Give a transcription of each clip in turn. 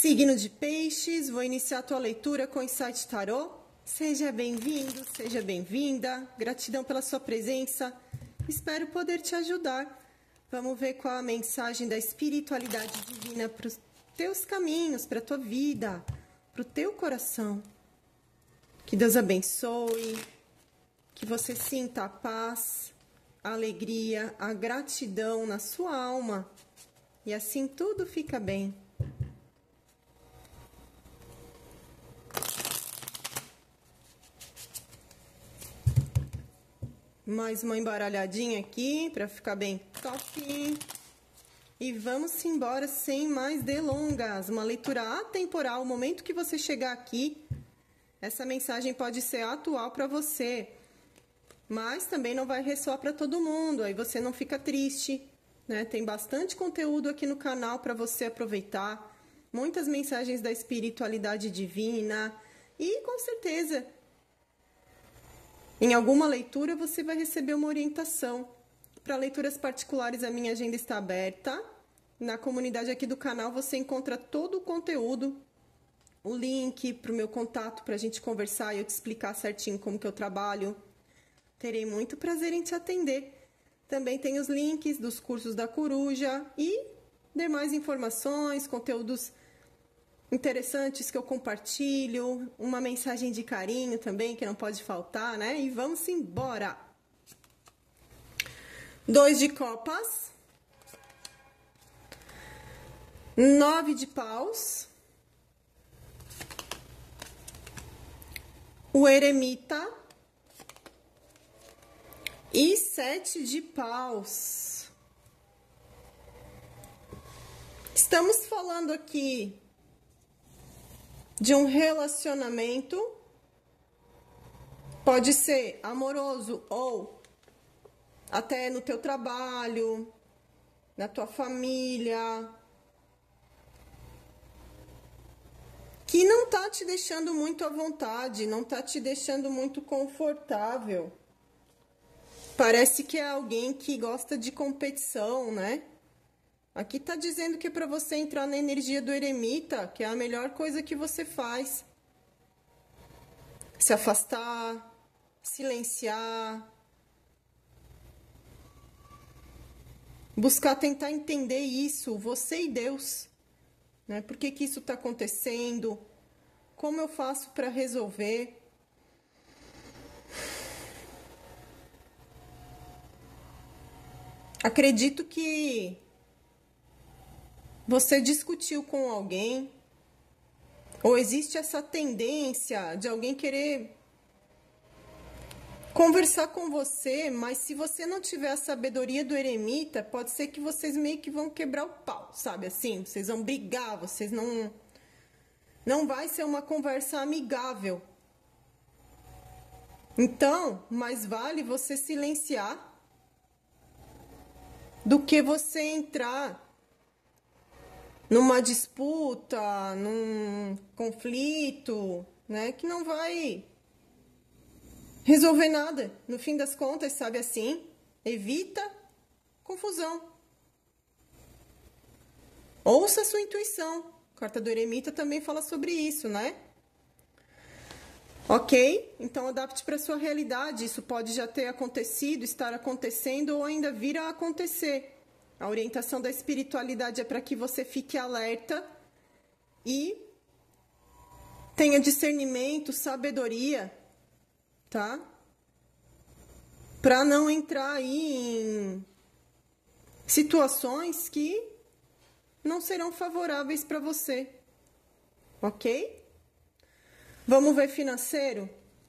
Signo de Peixes, vou iniciar a tua leitura com Insight Tarô. Seja bem-vindo, seja bem-vinda. Gratidão pela sua presença. Espero poder te ajudar. Vamos ver qual a mensagem da espiritualidade divina para os teus caminhos, para a tua vida, para o teu coração. Que Deus abençoe, que você sinta a paz, a alegria, a gratidão na sua alma. E assim tudo fica bem. Mais uma embaralhadinha aqui para ficar bem top. E vamos embora sem mais delongas. Uma leitura atemporal. O momento que você chegar aqui, essa mensagem pode ser atual para você. Mas também não vai ressoar para todo mundo. Aí você não fica triste, né? Tem bastante conteúdo aqui no canal para você aproveitar. Muitas mensagens da espiritualidade divina. E com certeza, em alguma leitura você vai receber uma orientação. Para leituras particulares, a minha agenda está aberta. Na comunidade aqui do canal você encontra todo o conteúdo, o link para o meu contato para a gente conversar e eu te explicar certinho como que eu trabalho. Terei muito prazer em te atender. Também tem os links dos cursos da Coruja e demais informações, conteúdos interessantes que eu compartilho, uma mensagem de carinho também que não pode faltar, né? E vamos embora! 2 de copas, 9 de paus, o eremita e 7 de paus. Estamos falando aqui de um relacionamento, pode ser amoroso ou até no teu trabalho, na tua família, que não tá te deixando muito à vontade, não tá te deixando muito confortável. Parece que é alguém que gosta de competição, né? Aqui tá dizendo que é para você entrar na energia do eremita, que é a melhor coisa que você faz. Se afastar, silenciar. Buscar tentar entender isso, você e Deus. Né? Por que que isso tá acontecendo? Como eu faço para resolver? Acredito que você discutiu com alguém, ou existe essa tendência de alguém querer conversar com você, mas se você não tiver a sabedoria do eremita, pode ser que vocês meio que vão quebrar o pau, sabe assim? Vocês vão brigar, vocês não vai ser uma conversa amigável. Então, mais vale você silenciar do que você entrar numa disputa, num conflito, né, que não vai resolver nada. No fim das contas, sabe assim? Evita confusão. Ouça a sua intuição. A carta do eremita também fala sobre isso, né? Ok? Então, adapte para a sua realidade. Isso pode já ter acontecido, estar acontecendo ou ainda vir a acontecer. A orientação da espiritualidade é para que você fique alerta e tenha discernimento, sabedoria, tá? Para não entrar aí em situações que não serão favoráveis para você, ok? Vamos ver financeiro?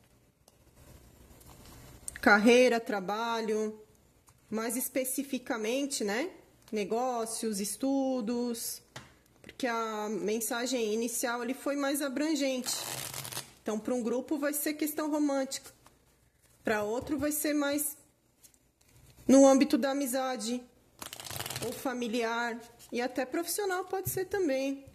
Carreira, trabalho, mais especificamente, né? Negócios, estudos, porque a mensagem inicial ali foi mais abrangente. Então, para um grupo vai ser questão romântica, para outro vai ser mais no âmbito da amizade, ou familiar, e até profissional pode ser também.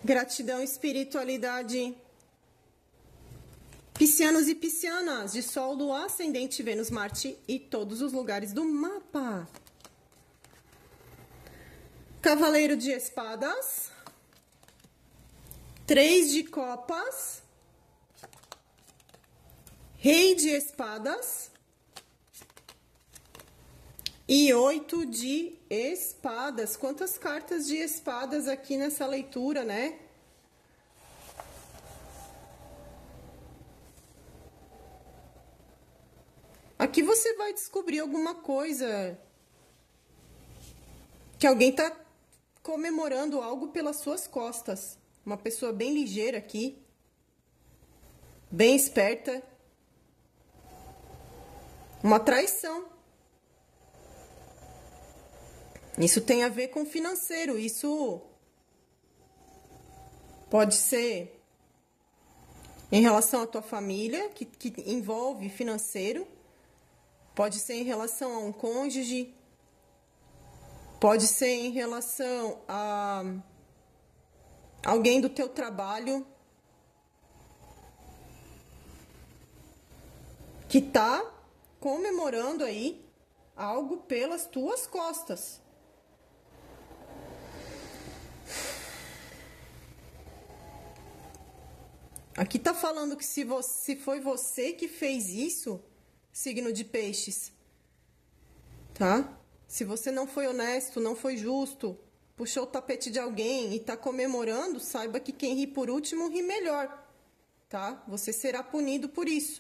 Gratidão, espiritualidade. Piscianos e piscianas, de Sol, Lua, Ascendente, Vênus, Marte e todos os lugares do mapa. Cavaleiro de Espadas. 3 de Copas. Rei de Espadas. E 8 de Espadas. Quantas cartas de espadas aqui nessa leitura, né? Aqui você vai descobrir alguma coisa que alguém tá comemorando algo pelas suas costas. Uma pessoa bem ligeira aqui, bem esperta. Uma traição. Isso tem a ver com financeiro. Isso pode ser em relação à tua família, que envolve financeiro. Pode ser em relação a um cônjuge. Pode ser em relação a alguém do teu trabalho que tá comemorando aí algo pelas tuas costas. Aqui tá falando que se foi você que fez isso, signo de peixes, tá? Se você não foi honesto, não foi justo, puxou o tapete de alguém e tá comemorando, saiba que quem ri por último ri melhor, tá? Você será punido por isso.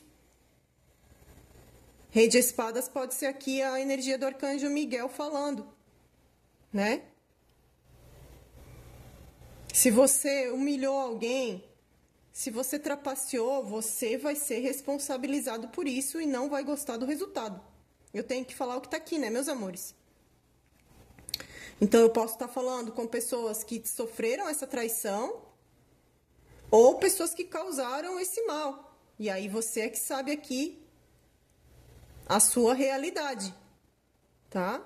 Rei de Espadas pode ser aqui a energia do Arcanjo Miguel falando, né? Se você humilhou alguém, se você trapaceou, você vai ser responsabilizado por isso e não vai gostar do resultado. Eu tenho que falar o que tá aqui, né, meus amores? Então, eu posso estar falando com pessoas que sofreram essa traição ou pessoas que causaram esse mal. E aí, você é que sabe aqui a sua realidade, tá?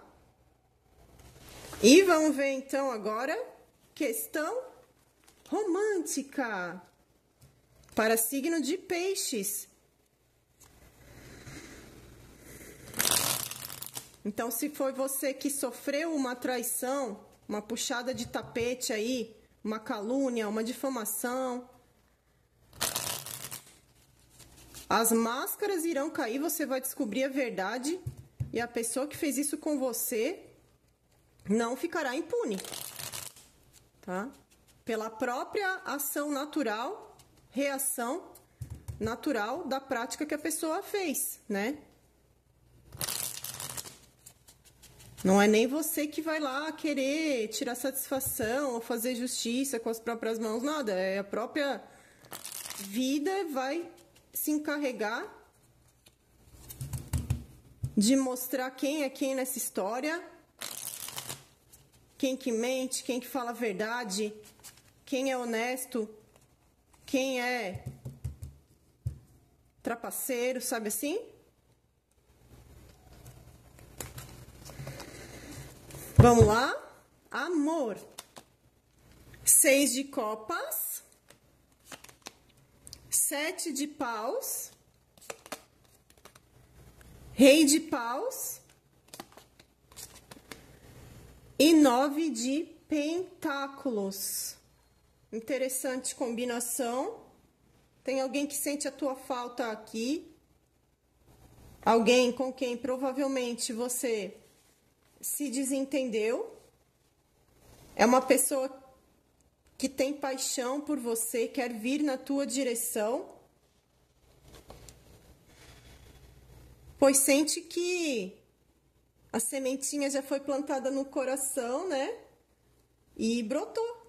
E vamos ver, então, agora, questão romântica para signo de peixes. Então, se foi você que sofreu uma traição, uma puxada de tapete aí, uma calúnia, uma difamação, as máscaras irão cair, você vai descobrir a verdade e a pessoa que fez isso com você não ficará impune, tá? Pela própria ação natural, reação natural da prática que a pessoa fez, né? Não é nem você que vai lá querer tirar satisfação ou fazer justiça com as próprias mãos, nada. É a própria vida vai se encarregar de mostrar quem é quem nessa história, quem que mente, quem que fala a verdade, quem é honesto, quem é trapaceiro, sabe assim? Vamos lá? Amor. 6 de copas. 7 de paus. Rei de paus. E 9 de pentáculos. Interessante combinação. Tem alguém que sente a tua falta aqui. Alguém com quem provavelmente você se desentendeu. É uma pessoa que tem paixão por você, quer vir na tua direção, pois sente que a sementinha já foi plantada no coração, né? E brotou.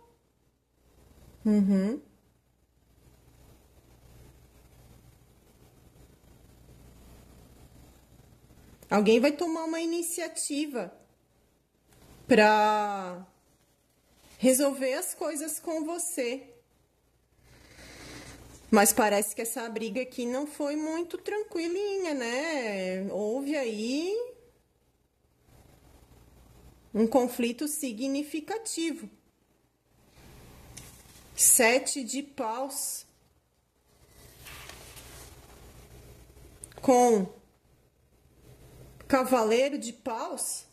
Alguém vai tomar uma iniciativa para resolver as coisas com você. Mas parece que essa briga aqui não foi muito tranquilinha, né? Houve aí um conflito significativo. 7 de paus com cavaleiro de paus.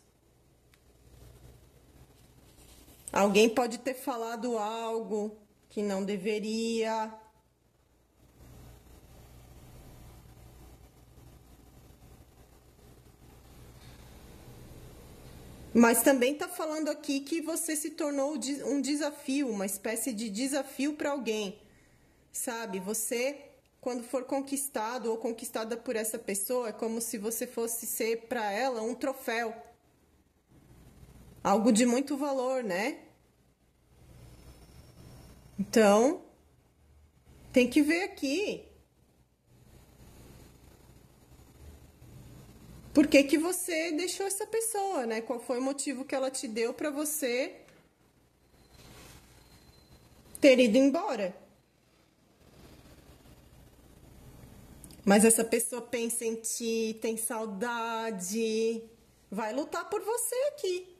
Alguém pode ter falado algo que não deveria. Mas também tá falando aqui que você se tornou um desafio, uma espécie de desafio para alguém, sabe? Você, quando for conquistado ou conquistada por essa pessoa, é como se você fosse ser para ela um troféu. Algo de muito valor, né? Então, tem que ver aqui. Por que que você deixou essa pessoa, né? Qual foi o motivo que ela te deu para você ter ido embora? Mas essa pessoa pensa em ti, tem saudade, vai lutar por você aqui.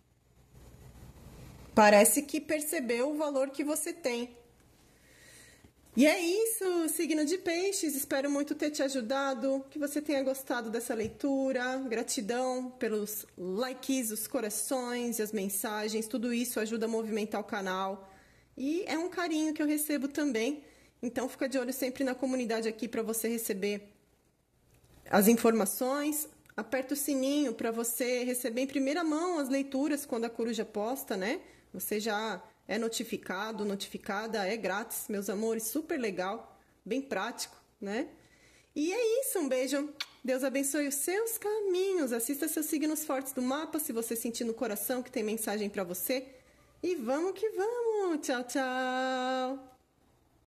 Parece que percebeu o valor que você tem. E é isso, signo de peixes, espero muito ter te ajudado, que você tenha gostado dessa leitura, gratidão pelos likes, os corações e as mensagens, tudo isso ajuda a movimentar o canal e é um carinho que eu recebo também, então fica de olho sempre na comunidade aqui para você receber as informações, aperta o sininho para você receber em primeira mão as leituras quando a coruja posta, né? Você já é notificado, notificada, é grátis, meus amores, super legal, bem prático, né? E é isso, um beijo, Deus abençoe os seus caminhos, assista seus signos fortes do mapa, se você sentir no coração que tem mensagem para você, e vamos que vamos, tchau, tchau!